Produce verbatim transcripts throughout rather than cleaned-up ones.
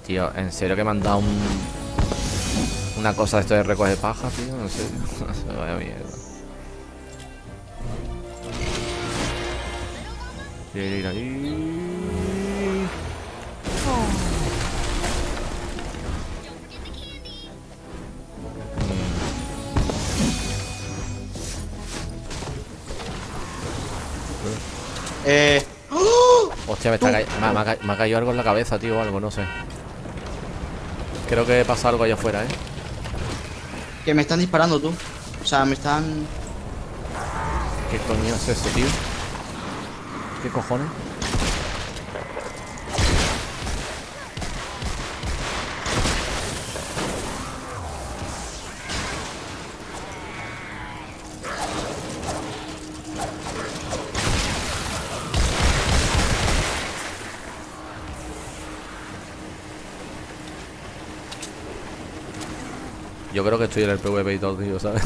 Tío, en serio que me han dado un... una cosa de esto de recoger paja, tío. No sé. No sé, vaya mierda. Ir, ir ahí. Eh. Hostia, me, está ca... me, ha- me, ha ca... me ha caído algo en la cabeza, tío, o algo, no sé. Creo que pasa algo allá afuera, ¿eh? Que me están disparando tú. O sea, me están. ¿Qué coño es eso, tío? ¿Qué cojones? Yo creo que estoy en el PvP y todo, tío, ¿sabes?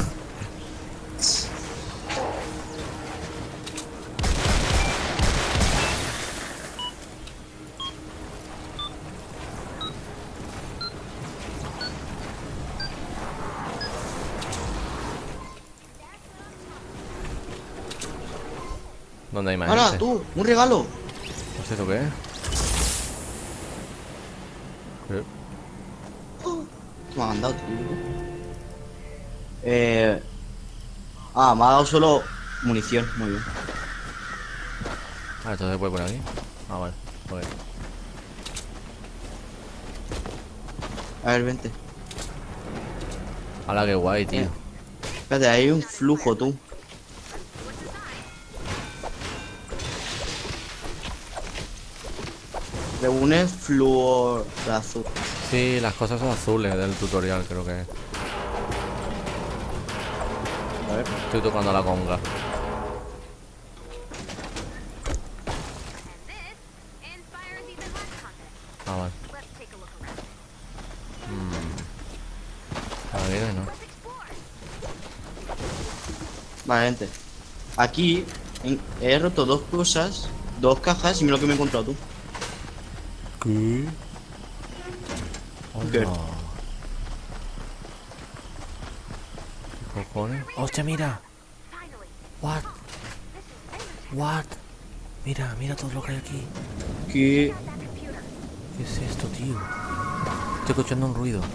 ¿Dónde hay más ¡Hala, gente? tú! ¡Un regalo! No sé eso qué es. ¿Qué? ¿Qué me han dado, tío? Eh. Ah, me ha dado solo munición. Muy bien. Ah, esto se puede poner aquí. Ah, vale. Joder. A ver, vente. Hala, qué guay, tío. Eh. Espérate, hay un flujo, tú. Reúne flúor azul. Sí, las cosas son azules del tutorial, creo que es. A ver. Estoy tocando la conga. Ah, vale. Mmm. Está bien, ¿no? Vale, gente. Aquí en- he roto dos cosas, dos cajas y mira lo que me he encontrado tú. ¿Qué? ¿Qué? Hola. ¿Qué cojones? ¡Hostia, mira! What? What? Mira, mira todo lo que hay aquí. ¿Qué? ¿Qué es esto, tío? Estoy escuchando un ruido.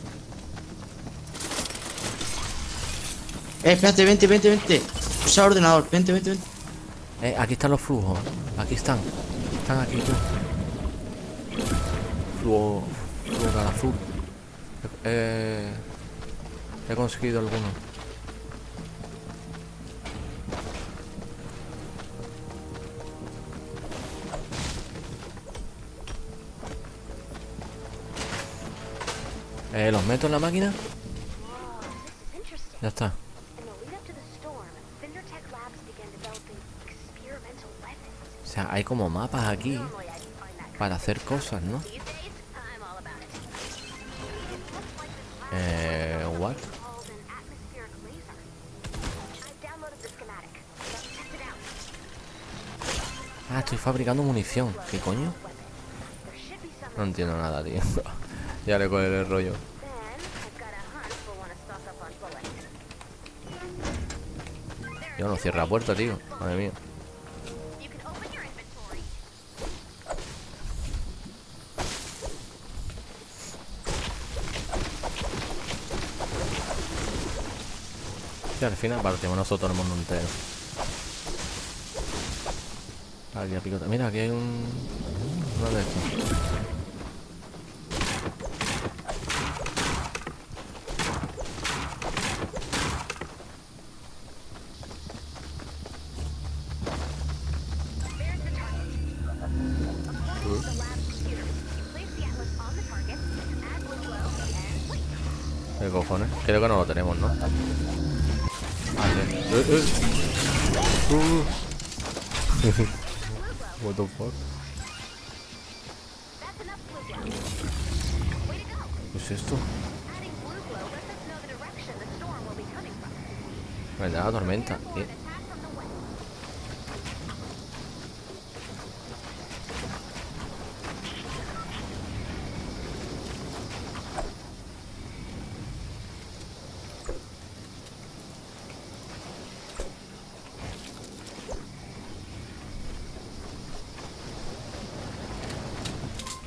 Eh, espérate, vente, vente, vente. Usa el ordenador, vente, vente, vente. Eh, aquí están los flujos. Aquí están. Están aquí, tú. Flujo... Flujo azul. Eh... He conseguido alguno. Eh, ¿los meto en la máquina? Ya está. O sea, hay como mapas aquí para hacer cosas, ¿no? Eh... ¿What? Ah, estoy fabricando munición. ¿Qué coño? No entiendo nada, tío. Ya le cogeré el rollo. Yo no cierra la puerta, tío. Madre mía. Y al final partimos nosotros el mundo entero. Aquí a picota. Mira, aquí hay un... uno de estos. ¿Qué cojones? Creo que no lo tenemos, ¿no? Ah, sí. Eh, eh. Uh. What the fuck? ¿Qué es esto? Me da la tormenta. ¿Qué?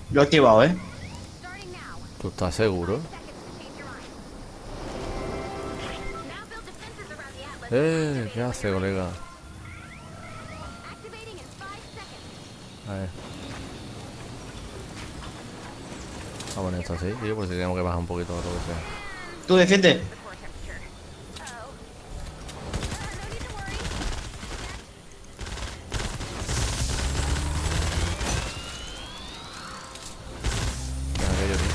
Lo he activado, ¿eh? ¿Tú estás seguro? Eh, ¿qué hace, colega? A ver. Vamos a poner esto así, tío, por si tenemos que bajar un poquito o lo que sea. Tú defiende. Mira aquello, tío.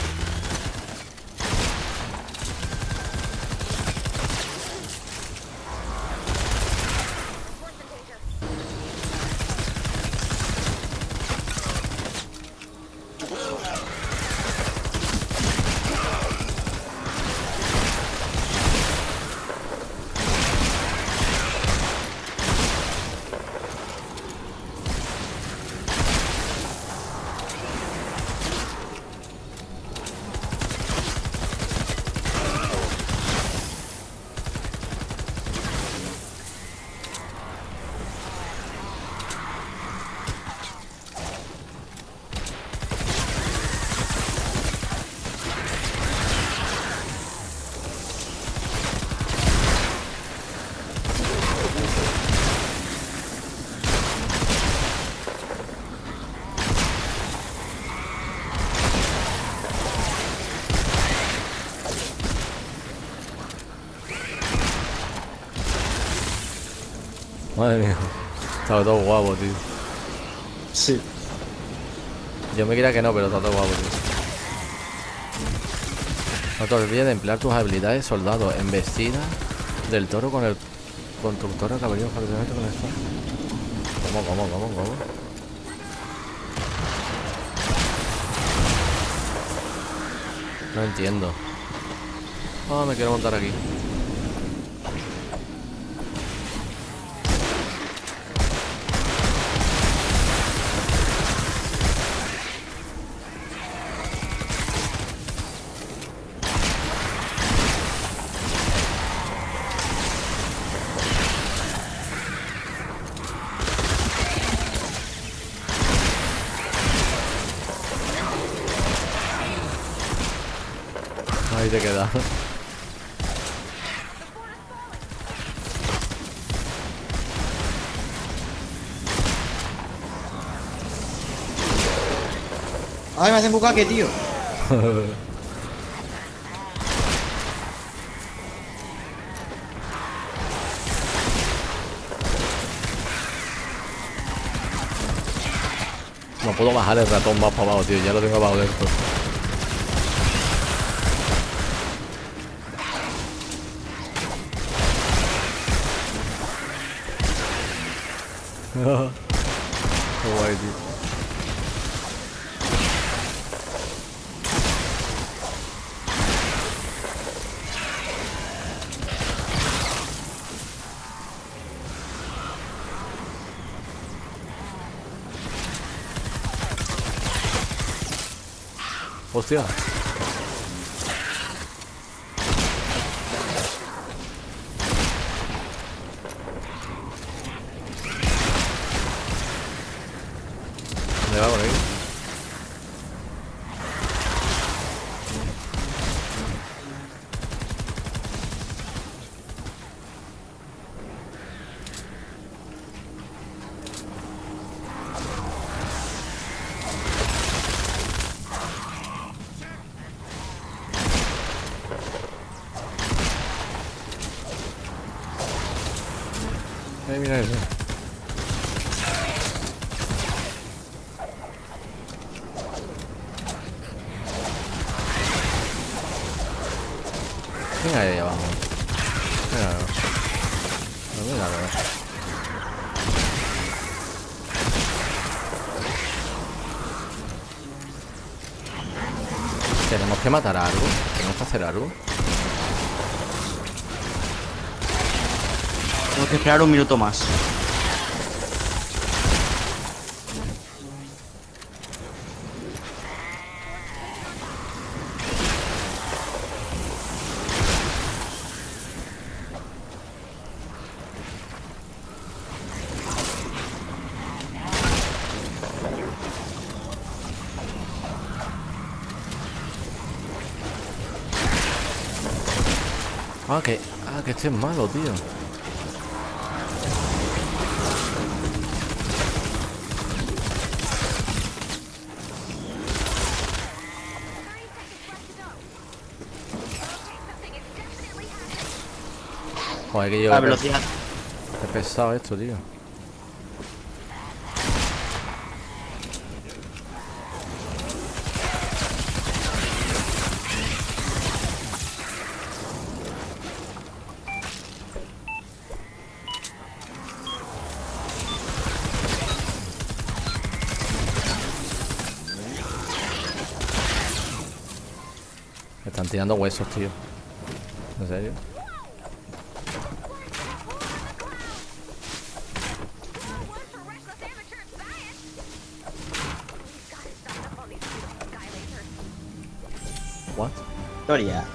Madre mía. Está todo guapo, tío. Sí. Yo me creía que no, pero está todo guapo, tío. No te olvides de emplear tus habilidades soldado. Embestida del toro con el constructor que ha venido fácilmente con esto. ¿Cómo, cómo, cómo, cómo? No entiendo. Ah, me quiero montar aquí. Ahí te queda. Ay, me hacen bucaque, tío. No puedo bajar el ratón más para abajo, tío. Ya lo tengo abajo de esto. Qué guay, tío. Hostia. ¿Dónde va por ahí? Eh, mira eso. Venga ahí abajo. Venga, no. No, venga, no. Tenemos que matar a algo. Tenemos que hacer algo. Tengo que esperar un minuto más. Ah, que, ah, que este es malo, tío. Joder, que yo... La velocidad. Qué pesado esto, tío. Me están tirando huesos, tío. ¿En serio? What? Historia.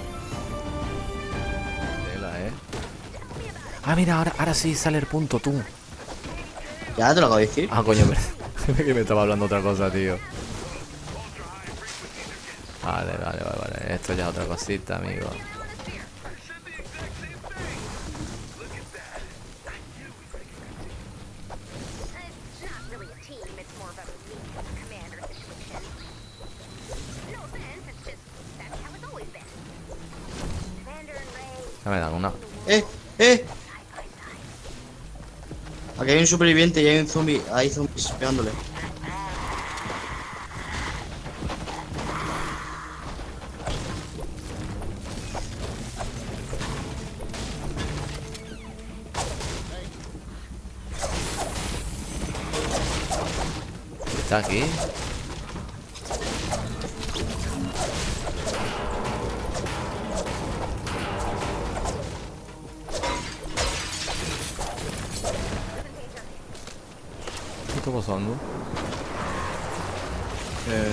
Tela, eh. Ah, mira, ahora, ahora sí sale el punto, tú. Ya te lo acabo de decir. Ah, coño, pero que me estaba hablando otra cosa, tío. Vale, vale, vale, vale. Esto ya es otra cosita, amigo. Ya me dan una. ¡Eh! ¡Eh! Aquí hay un superviviente y hay un zombie. Hay zombies pegándole. Está aquí. ¿Qué está pasando? Eh...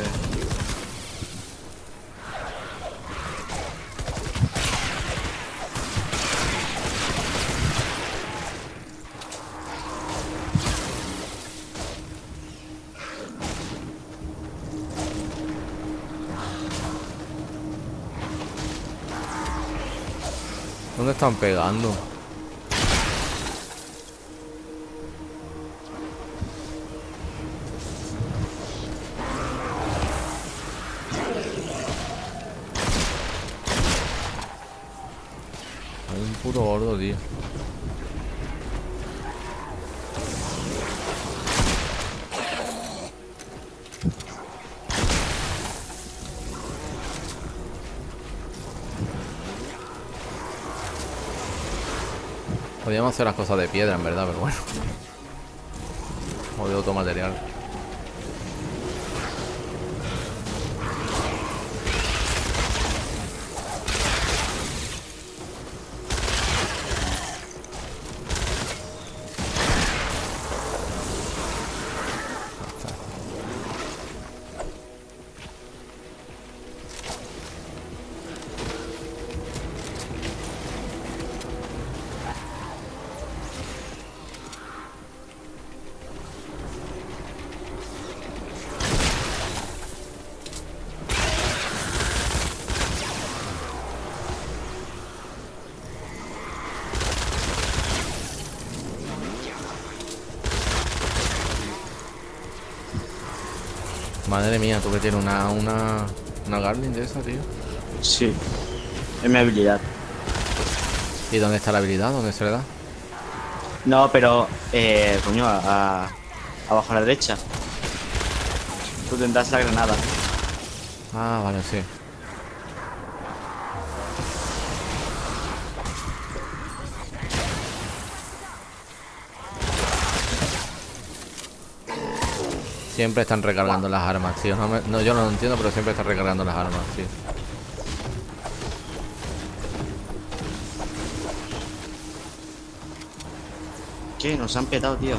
¿Dónde están pegando? Hay un puto gordo, tío. Podríamos hacer las cosas de piedra, en verdad, pero bueno. O de otro material. Madre mía, tú que tienes una, una, una Garmin de esa, tío. Sí. Es mi habilidad. ¿Y dónde está la habilidad? ¿Dónde se le da? No, pero... Eh... Coño, a... a- abajo a la derecha. Tú tendrás la granada. Ah, vale, sí. Siempre están recargando las armas, tío. No, me- no, yo no lo entiendo, pero siempre están recargando las armas, tío. ¿Qué? Nos han petado, tío.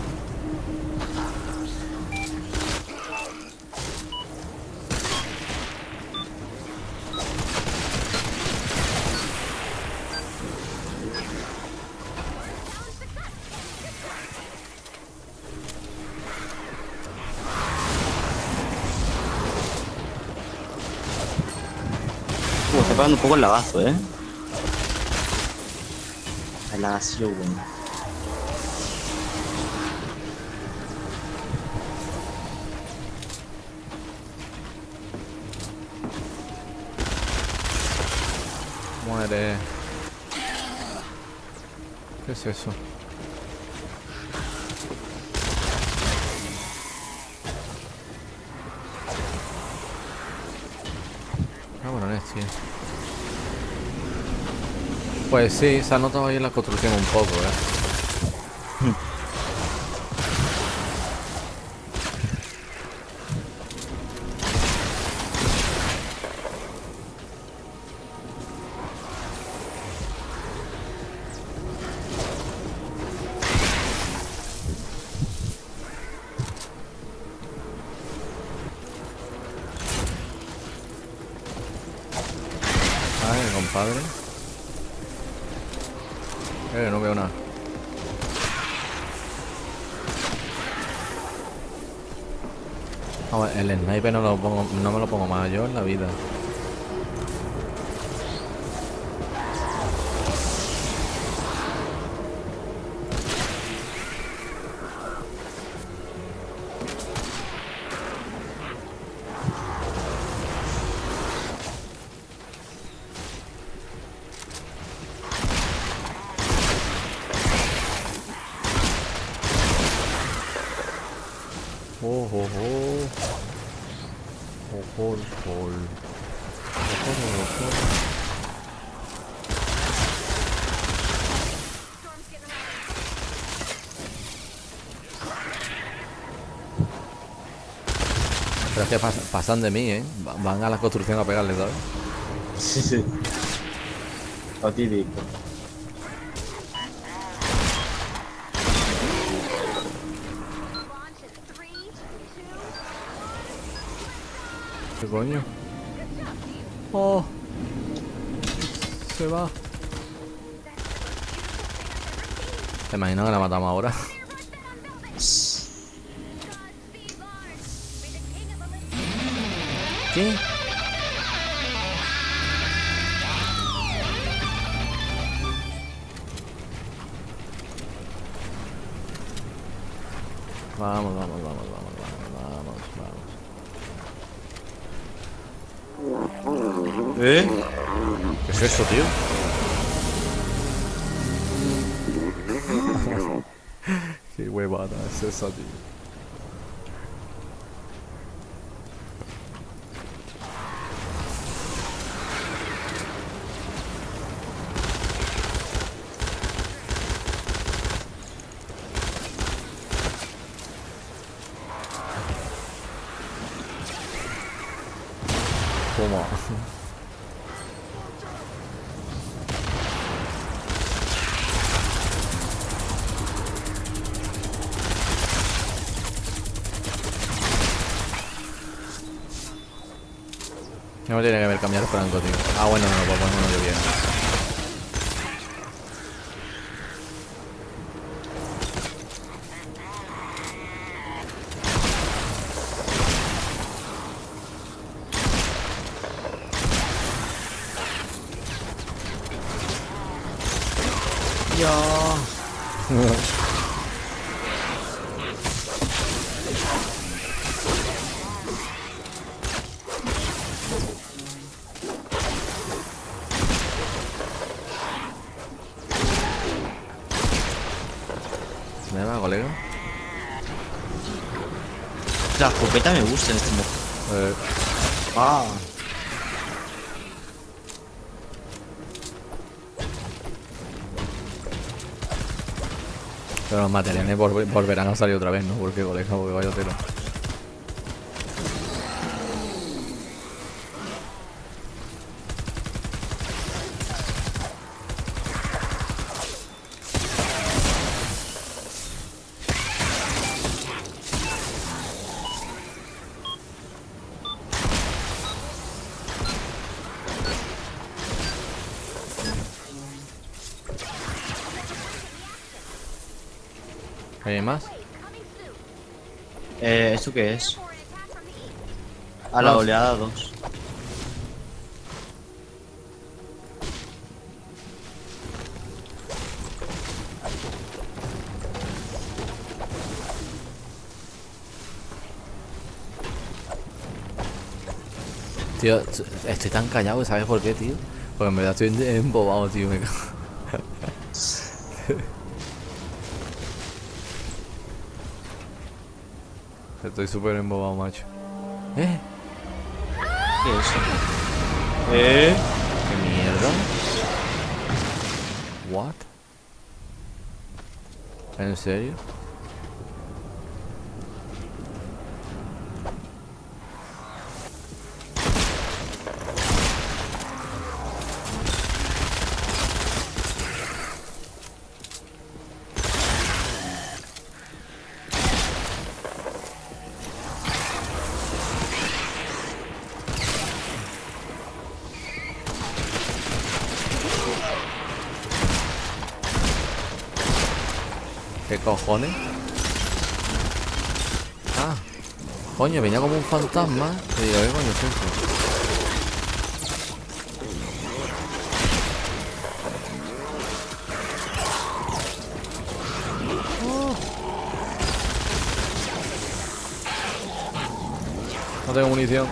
Uh, está pegando un poco el lagazo, ¿eh? nació bueno. Muere. ¿Qué es eso? Cabrones, tío. Pues sí, se ha notado ahí en la construcción un poco, ¿eh? Ay, compadre. Eh, no veo nada. Vamos, el sniper no, lo pongo, no me lo pongo más yo en la vida. Oh, oh, oh. Oh, oh, oh. Oh, oh, oh. Pero es que pas pasan de mí, ¿eh? Van a la construcción a pegarle, ¿sabes? Sí, sí. Fatídico. ¿Qué coño? Oh. Se va. Te imagino que la matamos ahora. ¿Qué? Vamos, vamos, vamos, vamos, vamos, vamos. ¿Eh? ¿Qué es eso, tío? Qué huevada es esa, tío. Toma. No me tiene que haber cambiado el franco, tío. Ah, bueno, no, pues no, no yo bien. Ya. ¿Me va, colega? La escopeta me gusta en este modo. Eh, Ah. pero los materiales volver- volverán a salir otra vez, ¿no? Porque, colega, porque vaya tela. ¿Hay más? Eh, ¿esto qué es? A la Ah. oleada dos. Tío, estoy tan callado, ¿sabes por qué, tío? Porque en verdad estoy embobado, tío. Me cago. Estoy súper embobado, macho. ¿Eh? ¿Qué es eso? ¿Eh? ¿Qué mierda? ¿What? ¿En serio? ¿Qué cojones? Ah, coño, venía como un fantasma. Y digo, ¿qué coño es eso? No tengo munición.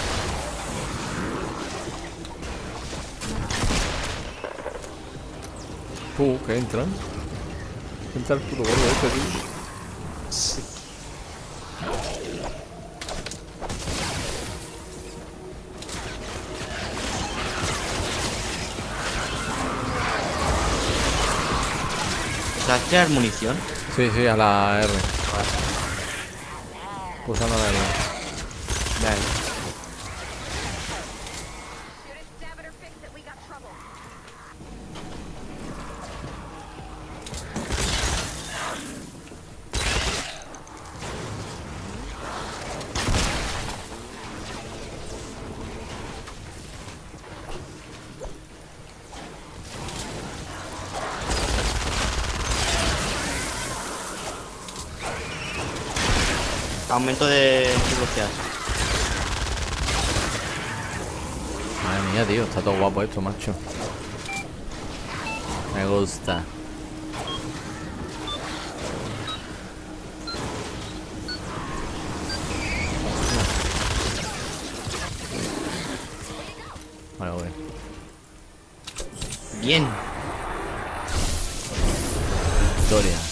Uh, que entran. Entra el puto gordo este, tío. Sí. ¿Sabes crear munición? Sí, sí, a la R. Pulsando la R. Vale. Aumento de velocidad. Madre mía, tío, está todo guapo esto, macho. Me gusta. Vale, voy. Bien. Victoria.